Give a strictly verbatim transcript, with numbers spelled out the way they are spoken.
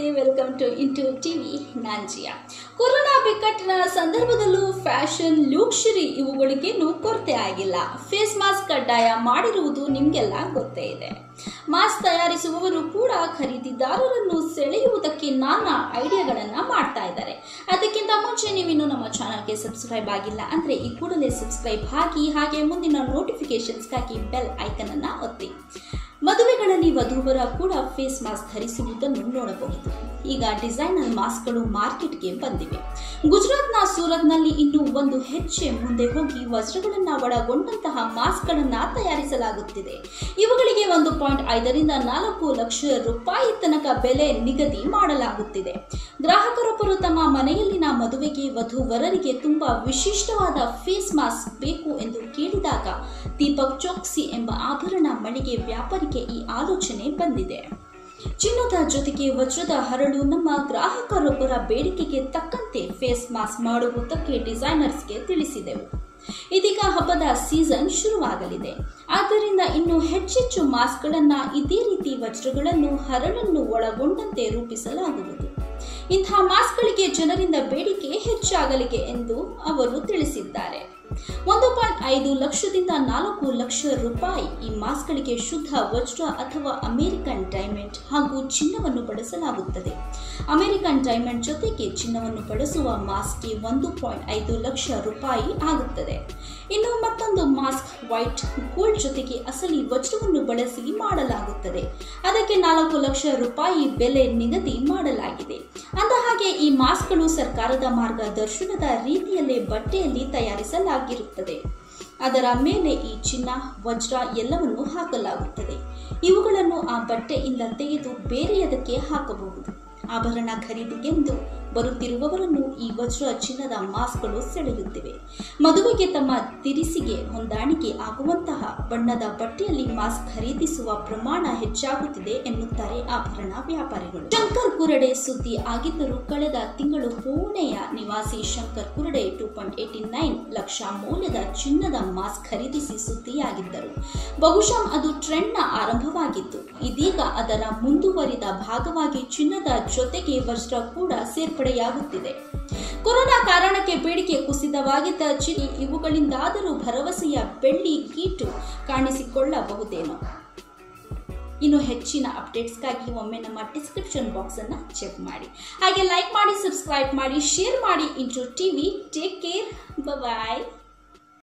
ನಮಸ್ತೆ welcome to into TV ನಾಂಜಿಯಾ. Corona ಬಿಕ್ಕಟ್ಟಿನ ಸಂದರ್ಭದಲ್ಲೂ ಫ್ಯಾಷನ್ ಲೂಕ್ಷರಿ ಇವುಗಳಿಗೇನು ಕೊರತೆ ಆಗಿಲ್ಲ. ಫೇಸ್ ಮಾಸ್ಕ್ ಕಡ್ಡಾಯ ಮಾಡಿರುವುದು ನಿಮಗೆಲ್ಲ ಗೊತ್ತೇ ಇದೆ. ಮಾಸ್ಕ್ ತಯಾರಿಸುವವರು ಕೂಡ ಖರೀದಿದಾರರನ್ನು ಸೆಳೆಯುವುದಕ್ಕೆ ನಾನಾ ಐಡಿಯಾಗಳನ್ನ ಮಾಡ್ತಾ ಇದ್ದಾರೆ. ಅದಕ್ಕಿಂತ ಮುಂಚೆ ನೀವಿನ್ನು ನಮ್ಮ ಚಾನಲ್ಗೆ ಸಬ್ಸ್ಕ್ರೈಬ್ ಆಗಿಲ್ಲ ಅಂದ್ರೆ ಈ ಕೂಡಲೇ ಸಬ್ಸ್ಕ್ರೈಬ್ ಆಗಿ, ಹಾಗೆ ಮುಂದಿನ ನೋಟಿಫಿಕೇಶನ್ಸ್ಗಾಗಿ ಬೆಲ್ ಐಕನ್ ಅನ್ನ ಒತ್ತಿ. ಮದುವೆಗಳಲ್ಲಿ ವಧುವರ ಕೂಡ ಫೇಸ್ ಮಾಸ್ಕ್ ಧರಿಸುವುದನ್ನು ನೋಡಬಹುದು. ಈಗ ಡಿಸೈನರ್ ಮಾಸ್ಕ್ಗಳು ಮಾರ್ಕೆಟ್ಗೆ ಬಂದಿವೆ. ಗುಜರಾತ್ನ ಸೂರತ್ನಲ್ಲಿ ಇನ್ನು ಒಂದು ಹೆಜ್ಜೆ ಮುಂದೆ ಹೋಗಿ ವಜ್ರಗಳನ್ನ ಒಳಗೊಂಡಂತಹ ಮಾಸ್ಕ್ಗಳನ್ನ ತಯಾರಿಸಲಾಗುತ್ತಿದೆ. ಇವುಗಳಿಗೆ ಒಂದು ಪಾಯಿಂಟ್ ಐದರಿಂದ ನಾಲ್ಕು ಲಕ್ಷ ರೂಪಾಯಿ ತನಕ ಬೆಲೆ ನಿಗದಿ ಮಾಡಲಾಗುತ್ತಿದೆ. ಗ್ರಾಹಕರೊಬ್ಬರು ತಮ್ಮ ಮನೆಯಲ್ಲಿನ ಮದುವೆಗೆ ವಧುವರರಿಗೆ ತುಂಬಾ ವಿಶಿಷ್ಟವಾದ ಫೇಸ್ ಮಾಸ್ಕ್ ಬೇಕು ಎಂದು ಕೇಳಿದಾಗ ದೀಪಕ್ ಚೋಕ್ಸಿ ಎಂಬ ಆಭರಣ ಮಳಿಗೆ ವ್ಯಾಪಾರಿಗೆ ಈ ಆಲೋಚನೆ ಬಂದಿದೆ. ಚಿನ್ನದ ಜೊತೆಗೆ ವಜ್ರದ ಹರಳು ನಮ್ಮ ಗ್ರಾಹಕರೊಬ್ಬರ ಬೇಡಿಕೆಗೆ ತಕ್ಕಂತೆ ಫೇಸ್ ಮಾಸ್ಕ್ ಮಾಡುವುದಕ್ಕೆ ಡಿಸೈನರ್ಸ್ಗೆ ತಿಳಿಸಿದೆವು. ಇದೀಗ ಹಬ್ಬದ ಸೀಸನ್ ಶುರುವಾಗಲಿದೆ. ಆದ್ದರಿಂದ ಇನ್ನು ಹೆಚ್ಚೆಚ್ಚು ಮಾಸ್ಕ್ಗಳನ್ನ ಇದೇ ರೀತಿ ವಜ್ರಗಳನ್ನು ಹರಳನ್ನು ಒಳಗೊಂಡಂತೆ ರೂಪಿಸಲಾಗುವುದು. ಇಂತಹ ಮಾಸ್ಕ್ಗಳಿಗೆ ಜನರಿಂದ ಬೇಡಿಕೆ ಹೆಚ್ಚಾಗಲಿದೆ ಎಂದು ಅವರು ತಿಳಿಸಿದ್ದಾರೆ. ಒಂದು ಪಾಯಿಂಟ್ ಐದು ಲಕ್ಷದಿಂದ ನಾಲ್ಕು ಲಕ್ಷ ರೂಪಾಯಿ ಈ ಮಾಸ್ಕ್ಗಳಿಗೆ ಶುದ್ಧ ವಜ್ರ ಅಥವಾ ಅಮೆರಿಕನ್ ಡೈಮಂಡ್ ಹಾಗೂ ಚಿನ್ನವನ್ನು ಬಳಸಲಾಗುತ್ತದೆ. ಅಮೆರಿಕನ್ ಡೈಮಂಡ್ ಜೊತೆಗೆ ಚಿನ್ನವನ್ನು ಬಳಸುವ ಮಾಸ್ಕ್ಗೆ ಒಂದು ಪಾಯಿಂಟ್ ಐದು ಲಕ್ಷ ರೂಪಾಯಿ ಆಗುತ್ತದೆ. ಇನ್ನು ಮತ್ತೊಂದು ಮಾಸ್ಕ್ ವೈಟ್ ಗೋಲ್ಡ್ ಜೊತೆಗೆ ಅಸಲಿ ವಜ್ರವನ್ನು ಬಳಸಿ ಮಾಡಲಾಗುತ್ತದೆ. ಅದಕ್ಕೆ ನಾಲ್ಕು ಲಕ್ಷ ರೂಪಾಯಿ ಬೆಲೆ ನಿಗದಿ ಮಾಡಲಾಗಿದೆ. ಅಂದಹಾಗೆ ಈ ಮಾಸ್ಕ್ಗಳು ಸರ್ಕಾರದ ಮಾರ್ಗದರ್ಶನದ ರೀತಿಯಲ್ಲೇ ಬಟ್ಟೆಯಲ್ಲಿ ತಯಾರಿಸಲಾಗಿರುತ್ತದೆ. ಅದರ ಮೇಲೆ ಈ ಚಿನ್ನ ವಜ್ರ ಎಲ್ಲವನ್ನು ಹಾಕಲಾಗುತ್ತದೆ. ಇವುಗಳನ್ನು ಆ ಬಟ್ಟೆಯಿಂದ ತೆಗೆದು ಬೇರೆಯದಕ್ಕೆ ಹಾಕಬಹುದು. ಆಭರಣ ಖರೀದಿಗೆಂದು ಬರುತ್ತಿರುವವರನ್ನು ಈ ವಜ್ರ ಚಿನ್ನದ ಮಾಸ್ಕ್ಗಳು ಸೆಳೆಯುತ್ತಿವೆ. ಮದುವೆಗೆ ತಮ್ಮ ತಿರಿಸಿಗೆ ಹೊಂದಾಣಿಕೆ ಆಗುವಂತಹ ಬಣ್ಣದ ಬಟ್ಟೆಯಲ್ಲಿ ಮಾಸ್ಕ್ ಖರೀದಿಸುವ ಪ್ರಮಾಣ ಹೆಚ್ಚಾಗುತ್ತಿದೆ ಎನ್ನುತ್ತಾರೆ ಆಭರಣ ವ್ಯಾಪಾರಿಗಳು. ಶಂಕರ್ ಕುರಡೆ ಸುದ್ದಿ ಆಗಿದ್ದರೂ ಕಳೆದ ತಿಂಗಳು ಪುಣೆಯ ನಿವಾಸಿ Shankar Kurade two point eighty nine lakh ಮೌಲ್ಯದ ಚಿನ್ನದ ಮಾಸ್ಕ್ ಖರೀದಿಸಿ ಸುದ್ದಿಯಾಗಿದ್ದರು. ಬಹುಶಃ ಅದು ಟ್ರೆಂಡ್ನ ಆರಂಭವಾಗಿತ್ತು. ಇದೀಗ ಅದರ ಮುಂದುವರಿದ ಭಾಗವಾಗಿ ಚಿನ್ನದ ಜೊತೆಗೆ ವಜ್ರ ಕೂಡ ಸೇರ್ಪಡೆಯಾಗುತ್ತಿದೆ. ಕೊರೋನಾ ಕಾರಣಕ್ಕೆ ಬೇಡಿಕೆ ಕುಸಿತವಾಗಿದ್ದ ಚಿನ್ನ ಇವುಗಳಿಂದಾದರೂ ಭರವಸೆಯ ಬೆಳ್ಳಿ ಗೀಟು ಕಾಣಿಸಿಕೊಳ್ಳಬಹುದೇನೋ. ಇನ್ನು ಹೆಚ್ಚಿನ ಅಪ್ಡೇಟ್ಸ್ಗಾಗಿ ಒಮ್ಮೆ ನಮ್ಮ ಡಿಸ್ಕ್ರಿಪ್ಷನ್ ಬಾಕ್ಸ್ ಅನ್ನ ಚೆಕ್ ಮಾಡಿ. ಹಾಗೆ ಲೈಕ್ ಮಾಡಿ, ಸಬ್ಸ್ಕ್ರೈಬ್ ಮಾಡಿ, ಶೇರ್ ಮಾಡಿ. Into TV. Take care. ಬಾಯ್.